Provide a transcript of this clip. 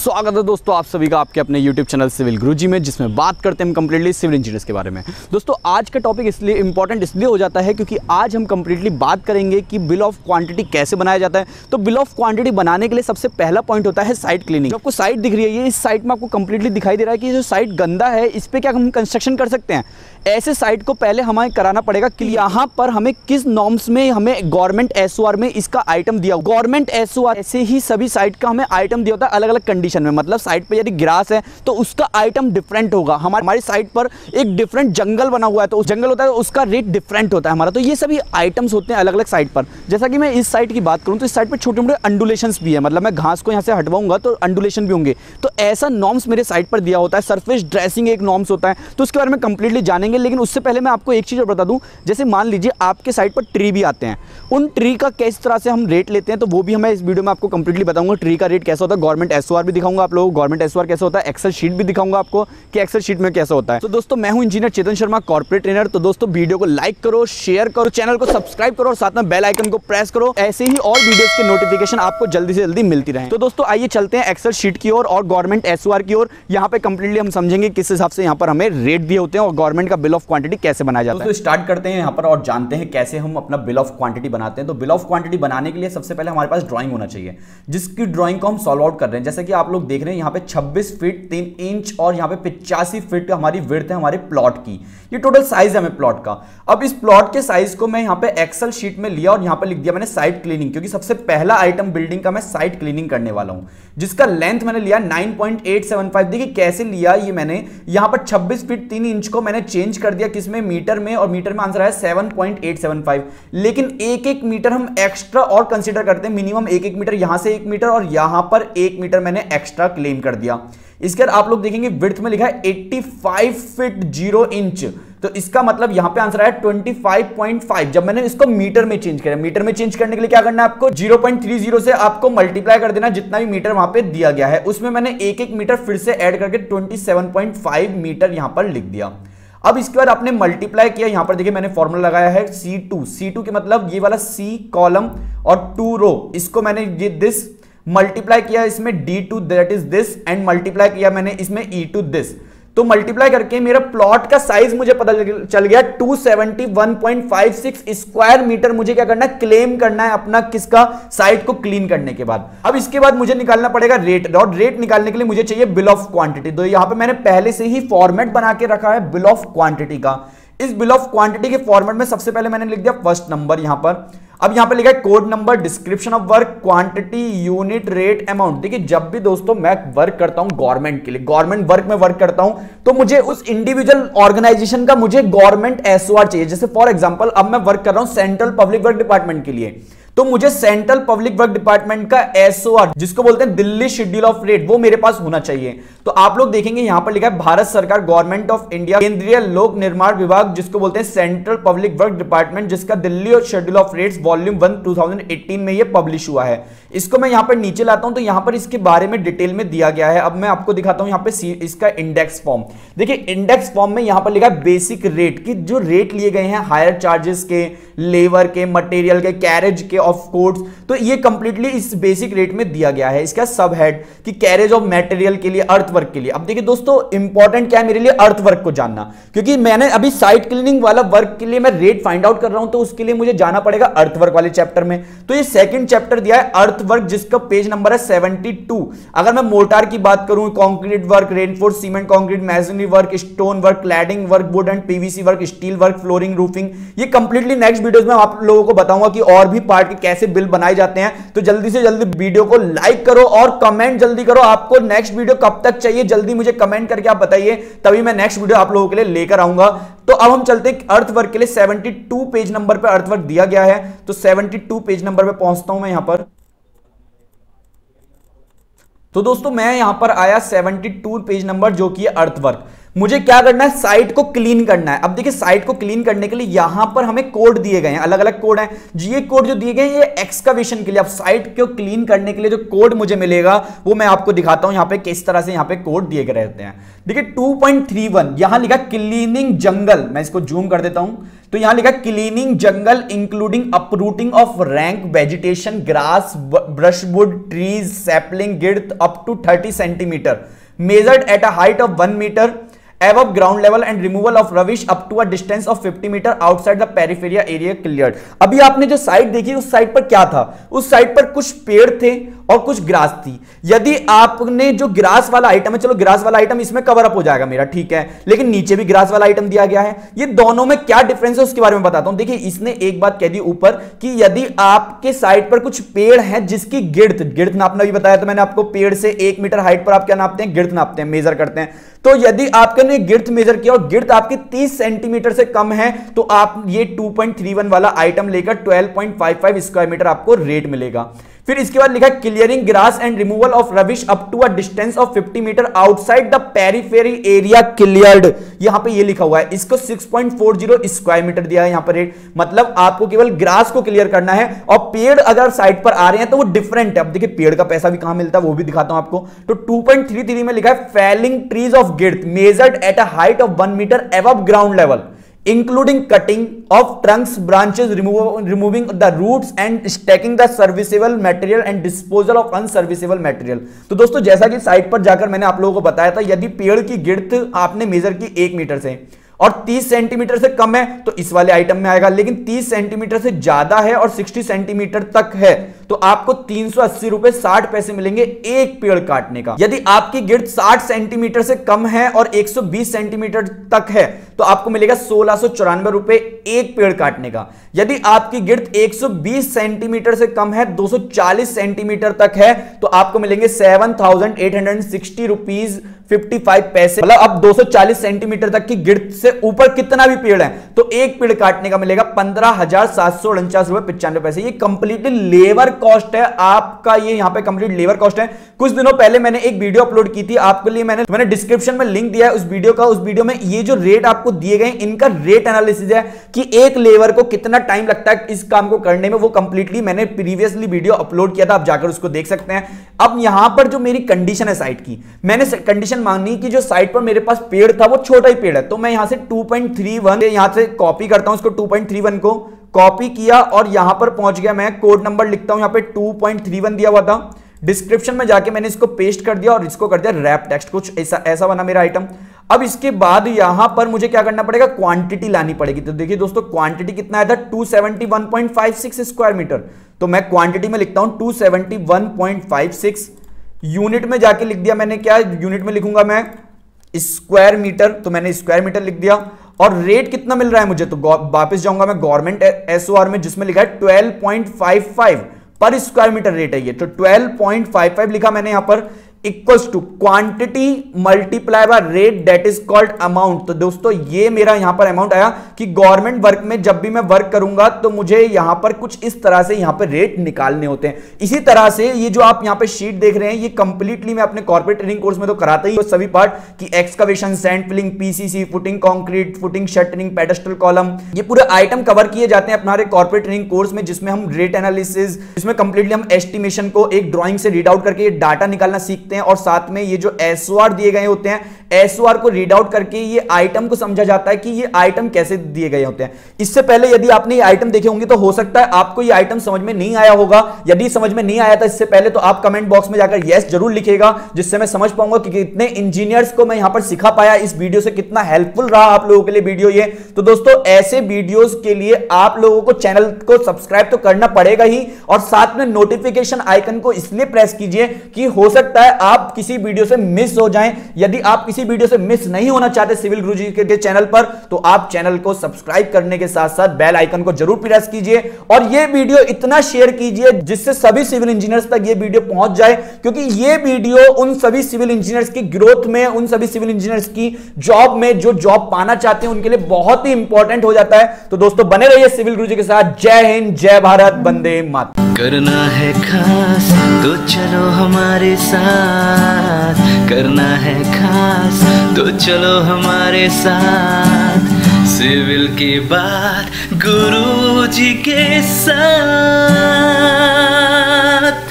स्वागत है दोस्तों आप सभी का आपके अपने YouTube चैनल सिविल गुरुजी में, जिसमें बात करते हैं हम कंप्लीटली सिविल इंजीनियर्स के बारे में। दोस्तों आज का टॉपिक इसलिए इंपॉर्टेंट इसलिए हो जाता है क्योंकि आज हम कंप्लीटली बात करेंगे कि बिल ऑफ क्वांटिटी कैसे बनाया जाता है। तो बिल ऑफ क्वांटिटी बनाने के लिए सबसे पहला पॉइंट होता है साइट क्लीनिंग। आपको साइट दिख रही है, ये इस साइट में आपको कंप्लीटली दिखाई दे रहा है कि जो साइट गंदा है इस पर क्या हम कंस्ट्रक्शन कर सकते हैं। ऐसे साइट को पहले हमें कराना पड़ेगा कि यहाँ पर हमें किस नॉर्म्स में हमें गवर्नमेंट एसओआर में इसका आइटम दिया। गवर्नमेंट एसओआर ऐसे ही सभी साइट का हमें आइटम दिया होता है अलग अलग कंडीशन में। मतलब साइट पे यदि ग्रास है तो उसका आइटम डिफरेंट होगा। हमारी साइट पर एक डिफरेंट जंगल बना हुआ है तो उस जंगल होता है तो उसका रेट डिफरेंट होता है हमारा। तो ये सभी आइटम्स होते हैं अलग अलग साइट पर। जैसा कि मैं इस साइट की बात करूँ तो इस साइट पर छोटे मोटे अंडुलेशंस भी है, मतलब मैं घास को यहाँ से हटवाऊंगा तो अंडुलेशन भी होंगे। तो ऐसा नॉर्म्स मेरे साइट पर दिया होता है। सरफेस ड्रेसिंग एक नॉर्म्स होता है, तो उसके बारे में कंप्लीटली जानेंगे। लेकिन उससे पहले मैं आपको एक चीज़ और बता दूं, जैसे मान लीजिए आपके साइट पर ट्री भी आते हैं, उन ट्री का किस तरह से हम रेट लेते हैं तो वो भी हमें इस वीडियो में आपको कंप्लीटली बताऊंगा। ट्री का रेट कैसा होता है, गवर्नमेंट एसओआर भी दिखाऊंगा आप लोगों को, गवर्नमेंट एसओआर कैसा होता है, एक्सेल शीट भी दिखाऊंगा आपको कि एक्सेल शीट में कैसा होता है। तो दोस्तों मैं हूं engineer Chetan Sharma, corporate trainer. तो दोस्तों वीडियो को लाइक करो, शेयर करो, चैनल को सब्सक्राइब करो और साथ में बेल आइकन को प्रेस करो। ऐसे ही और वीडियोस के नोटिफिकेशन आपको जल्दी से जल्दी मिलती रहे। तो दोस्तों आइए चलते हैं एक्सेल शीट की ओर और गवर्नमेंट एसओआर की ओर। यहाँ पे कंप्लीटली हम समझेंगे किस हिसाब से यहाँ पर हमें रेट दिए होते हैं और गवर्नमेंट का बिल ऑफ क्वांटिटी कैसे बनाया जाता है। तो स्टार्ट करते हैं यहाँ पर और जानते हैं कैसे हम अपना बिल ऑफ क्वांटिटी बनाते हैं। तो बिल ऑफ क्वांटिटी बनाने के लिए सबसे पहले हमारे पास ड्राइंग होना चाहिए, जिसकी ड्राइंग को हम सॉल्व आउट कर रहे हैं। जैसे कि आप लोग देख रहे हैं यहाँ पे 26 फीट 3 इंच और यहाँ पे 85 फीट हमारी विड्थ है हमारे प्लॉट की। ये टोटल साइज है हमें प्लॉट का। अब इस प्लॉट के साइज को मैं यहाँ पे एक्सेल शीट में लिया और यहाँ पे लिख दिया मैंने साइट क्लीनिंग, क्योंकि सबसे पहला आइटम बिल्डिंग का मैं साइट क्लीनिंग करने वाला हूं, जिसका लेंथ मैंने लिया 9.875। देखिए कैसे लिया ये मैंने, यहाँ पर 26 फीट 3 इंच को मैंने चेंज कर दिया किसमें, मीटर में, और मीटर में आंसर है 7.875। लेकिन एक एक मीटर हम एक्स्ट्रा और कंसीडर करते हैं, मिनिमम एक एक मीटर, यहां से 1 मीटर और यहां पर 1 मीटर मैंने एक्स्ट्रा क्लेम कर दिया। इसके बाद आप लोग देखेंगे विड्थ में लिखा है 85 फीट 0 इंच, तो इसका मतलब यहां पे आंसर है 25.5। जब मैंने इसको मीटर में चेंज किया, मीटर में चेंज करने के लिए क्या करना है आपको, 0.30 से आपको मल्टीप्लाई कर देना जितना भी मीटर वहां पे दिया गया है, उसमें मैंने एक एक मीटर फिर से ऐड करके 27.5 मीटर यहां पर लिख दिया। अब इसके बाद आपने मल्टीप्लाई किया, यहां पर देखिए मैंने फॉर्मूला लगाया है C2 के मतलब ये वाला C कॉलम और 2 रो, इसको मैंने ये दिस मल्टीप्लाई किया इसमें D2 that is this, and multiply किया मैंने इसमें E2 दिस। तो मल्टीप्लाई करके मेरा प्लॉट का साइज मुझे पता चल गया 271.56 स्क्वायर मीटर। मुझे क्या करना है, क्लेम करना है अपना किसका, साइट को क्लीन करने के बाद। अब इसके बाद मुझे निकालना पड़ेगा रेट, और रेट निकालने के लिए मुझे चाहिए बिल ऑफ क्वांटिटी। तो यहां पे मैंने पहले से ही फॉर्मेट बना के रखा है बिल ऑफ क्वांटिटी का। इस बिल ऑफ क्वांटिटी के फॉर्मेट में सबसे पहले मैंने लिख दिया फर्स्ट नंबर यहां पर। अब यहां पे लिखा है code number, description of work, quantity, unit, rate, amount. देखिए जब भी दोस्तों मैं वर्क करता हूं गवर्नमेंट के लिए, गवर्नमेंट वर्क में वर्क करता हूं, तो मुझे उस इंडिविजुअल ऑर्गेनाइजेशन का मुझे गवर्नमेंट एसओआर चाहिए। जैसे फॉर एग्जांपल अब मैं वर्क कर रहा हूं सेंट्रल पब्लिक वर्क डिपार्टमेंट के लिए, तो मुझे सेंट्रल पब्लिक वर्क डिपार्टमेंट का एसओआर, जिसको बोलते हैं दिल्ली शेड्यूल ऑफ रेट, वो मेरे पास होना चाहिए। तो आप लोग देखेंगे यहां पर लिखा है भारत सरकार, गवर्नमेंट ऑफ इंडिया, केंद्रीय लोक निर्माण विभाग, जिसको बोलते हैं सेंट्रल पब्लिक वर्क डिपार्टमेंट, जिसका दिल्ली और शेड्यूल ऑफ रेट्स वॉल्यूम 1 2018 में ये पब्लिश हुआ है। इसको मैं यहां पर नीचे लाता हूं तो यहां पर इसके बारे में डिटेल में दिया गया है। अब मैं आपको दिखाता हूं यहां पे इसका इंडेक्स फॉर्म। देखिए इंडेक्स फॉर्म में यहां पर लिखा है बेसिक रेट, की जो रेट लिए गए हैं हायर चार्जेस के, लेबर के, मटेरियल के, कैरेज के, ऑफ कोर्स, तो ये कंप्लीटली इस बेसिक रेट में दिया गया है। इसका सब हेड कि कैरेज ऑफ मटेरियल के लिए, अर्थ वर्क के लिए। अब देखिए दोस्तों इंपॉर्टेंट क्या है मेरे लिए, अर्थ वर्क को जानना, क्योंकि मैंने अभी साइट क्लीनिंग वाला वर्क के लिए मैं रेट फाइंड आउट कर रहा हूं, तो उसके लिए मुझे जाना पड़ेगा अर्थ वर्क वाले चैप्टर में। तो ये सेकंड चैप्टर दिया है अर्थ वर्क, जिसका पेज नंबर है 72। अगर मैं मोटार की बात करूं, concrete work, reinforce cement concrete, masonry work, stone work, cladding work, wood and PVC work, steel work, flooring, roofing, ये कंप्लीटली नेक्स्ट वीडियोस में आप लोगों को बताऊंगा कि और भी पार्ट के कैसे बिल बनाए जाते हैं। तो जल्दी से जल्दी वीडियो को लाइक करो और कमेंट जल्दी करो, आपको नेक्स्ट वीडियो कब तक चाहिए जल्दी मुझे कमेंट करके आप बताइए, तभी मैं नेक्स्ट वीडियो आप लोगों के लिए लेकर आऊंगा। तो अब हम चलते हैं अर्थ वर्क के लिए। 72 पेज नंबर पे अर्थ वर्क दिया गया है, तो 72 पेज नंबर पे पहुंचता हूं मैं यहां पर। तो दोस्तों मैं यहां पर आया 72 पेज नंबर, जो कि अर्थ वर्क। मुझे क्या करना है, साइट को क्लीन करना है। अब देखिए साइट को क्लीन करने के लिए यहां पर हमें कोड दिए गए हैं, अलग अलग कोड हैं। ये कोड जो दिए गए हैं ये एक्सकवेशन के लिए, अब साइट को क्लीन करने के लिए जो कोड मुझे मिलेगा वो मैं आपको दिखाता हूं यहां पे किस तरह से यहां पे कोड दिए गए रहते हैं। देखिए 2.31 यहां लिखा क्लीनिंग जंगल, मैं इसको जूम कर देता हूं, तो यहां लिखा cleaning jungle including uprooting of rank vegetation grass brushwood trees sapling girth up to 30 centimetre measured at a height of 1 meter above ground level and removal of rubbish up to a distance of 50 meter outside the peripheral area cleared। अभी आपने जो site देखी उस site पर क्या था, उस site पर कुछ पेड़ थे और कुछ ग्रास थी। यदि आपने जो ग्रास वाला आइटम है, चलो ग्रास वाला आइटम इसमें कवर अप हो जाएगा मेरा, ठीक है, लेकिन नीचे भी ग्रास वाला आइटम दिया गया है। ये दोनों में क्या डिफरेंस है उसके बारे में बताता हूं। देखिए इसने एक बात कह दी ऊपर कि यदि आपके साइट पर कुछ पेड़ हैं जिसकी गिर्थ नापना भी बताया, तो मैंने आपको पेड़ से 1 मीटर हाइट पर आप क्या नापते हैं, गिर्थ नापते हैं, मेजर करते हैं। तो यदि आपने गिर्थ मेजर किया और गिर्थ आपकी 30 सेंटीमीटर से कम है तो आप ये 2.31 वाला आइटम लेकर 12.55 स्क्वायर मीटर आपको रेट मिलेगा। फिर इसके बाद लिखा clearing grass and removal of rubbish up to a distance of 50 metre outside the periphery area cleared, यहां पे ये लिखा हुआ है। इसको 6.40 स्क्वायर मीटर दिया है यहां पर रेट, मतलब आपको केवल ग्रास को क्लियर करना है और पेड़ अगर साइड पर आ रहे हैं तो वो डिफरेंट है। अब देखिए पेड़ का पैसा भी कहां मिलता है वो भी दिखाता हूं आपको। तो 2.33 में लिखा है felling trees of girth measured at a height of 1 metre above ground level including cutting of trunks, branches, removing the roots and stacking the serviceable material and disposal of unserviceable material। तो दोस्तों जैसा कि site पर जाकर मैंने आप लोगों को बताया था, यदि पेड़ की गिर्थ आपने मेजर की 1 मीटर से और 30 सेंटीमीटर से कम है तो इस वाले आइटम में आएगा, लेकिन 30 सेंटीमीटर से ज्यादा है और 60 सेंटीमीटर तक है तो आपको 380 रुपए 60 पैसे मिलेंगे एक पेड़ काटने का। यदि आपकी गिर्थ 60 सेंटीमीटर से कम है और 120 सेंटीमीटर तक है तो आपको मिलेगा 1694 रुपए एक पेड़ काटने का। यदि आपकी गिर्थ 120 सेंटीमीटर से कम है, 240 सेंटीमीटर तक है तो आपको मिलेंगे 7860 रुपीज 55 पैसे। मतलब अब 240 सेंटीमीटर तक की गिर्थ से ऊपर कितना भी पेड़ है तो एक पेड़ काटने का मिलेगा 15,749 रुपए 95 पैसे। ये कंप्लीटली लेबर कॉस्ट है आपका, ये यहां पे कंप्लीट लेबर कॉस्ट है। कुछ दिनों पहले मैंने एक वीडियो अपलोड की थी आपके लिए, मैंने डिस्क्रिप्शन में लिंक दिया है उस वीडियो का। उस वीडियो में ये जो रेट आपको दिए गए इनका रेट एनालिसिस है कि एक लेबर को कितना टाइम लगता है इस काम को करने में, वो कंप्लीटली मैंने प्रीवियसली वीडियो अपलोड किया था, आप जाकर उसको देख सकते हैं। अब यहां पर जो मेरी कंडीशन है साइट की, मैंने कंडीशन मांगनी कि जो साइट पर मेरे पास पेड़ था वो छोटा ही पेड़ है, तो मैं यहां से 2.31 यहां से कॉपी करता हूं, इसको 2.31 को कॉपी किया और यहां पर पहुंच गया। मैं कोड नंबर लिखता हूं, यहां पे 2.31 दिया हुआ था, डिस्क्रिप्शन में जाके मैंने इसको पेस्ट कर दिया और इसको कर दिया रैप टेक्स्ट, कुछ ऐसा बना मेरा आइटम। अब इसके बाद यहां पर मुझे क्या करना पड़ेगा, क्वांटिटी लानी पड़ेगी। तो देखिए दोस्तों क्वांटिटी कितना आया था 271.56 स्क्वायर मीटर, तो मैं क्वांटिटी में लिखता हूं 271.56। यूनिट में जाके लिख दिया मैंने, क्या यूनिट में लिखूंगा मैं स्क्वायर मीटर, तो मैंने स्क्वायर मीटर लिख दिया। और रेट कितना मिल रहा है मुझे, तो वापस जाऊंगा मैं गवर्नमेंट एसओआर में जिसमें लिखा है 12.55 पर स्क्वायर मीटर रेट है ये, तो 12.55 लिखा मैंने यहां पर equals to quantity multiply by rate that is called amount. तो दोस्तों ये मेरा यहां पर अमाउंट आया कि गवर्नमेंट वर्क में जब भी मैं वर्क करूंगा तो मुझे यहां पर कुछ इस तरह से यहां पर रेट निकालने होते हैं। इसी तरह से ये जो आप यहां पे शीट देख रहे हैं ये कंप्लीटली मैं अपने कॉर्पोरेट ट्रेनिंग कोर्स में तो कराता ही हूं सभी पार्ट की, excavation, sand filling, PCC, footing concrete, footing shuttering, pedestal column, ये पूरे आइटम कवर किए जाते हैं हमारे कॉर्पोरेट ट्रेनिंग कोर्स में, जिसमें हम रेट एनालिसिस, इसमें कंप्लीटली हम एस्टिमेशन को एक ड्राइंग से रीड आउट करके डाटा निकालना सीखते हैं और साथ में ये जो एसओआर दिए गए होते हैं, एसओआर को रीड आउट करके ये आइटम को समझा जाता है कि ये आइटम कैसे दिए गए होते हैं। इससे पहले यदि आपने ये आइटम देखे होंगे तो हो सकता है आपको ये आइटम समझ में नहीं आया होगा। यदि समझ में नहीं आया था इससे पहले तो आप कमेंट बॉक्स में जाकर यस जरूर लिखिएगा, जिससे मैं समझ पाऊंगा कि कितने इंजीनियर्स को मैं यहां पर सिखा पाया, इस वीडियो से कितना हेल्पफुल रहा आप लोगों के लिए वीडियो ये। तो दोस्तों ऐसे वीडियोस के लिए आप लोगों को चैनल को सब्सक्राइब तो करना पड़ेगा ही, और साथ में नोटिफिकेशन आइकन को इसलिए प्रेस कीजिए कि हो सकता है आप किसी वीडियो से मिस हो जाएं। यदि आप किसी वीडियो से मिस नहीं होना चाहते सिविल गुरुजी के चैनल पर तो आप चैनल को सब्सक्राइब करने के साथ साथ बेल आइकन को जरूर प्रेस कीजिए और ये वीडियो इतना शेयर कीजिए जिससे सभी सिविल इंजीनियर्स तक ये वीडियो पहुंच जाए, क्योंकि ये वीडियो उन सभी सिविल इंजीनियर्स की ग्रोथ में, उन सभी सिविल इंजीनियर्स की जॉब में जो जॉब पाना चाहते हैं उनके लिए बहुत ही इंपॉर्टेंट हो जाता है। तो दोस्तों बने रहिए सिविल गुरुजी के साथ। जय हिंद, जय भारत, वंदे मातरम। करना है खास तो चलो हमारे साथ, करना है खास तो चलो हमारे साथ, सिविल की बात गुरुजी के साथ।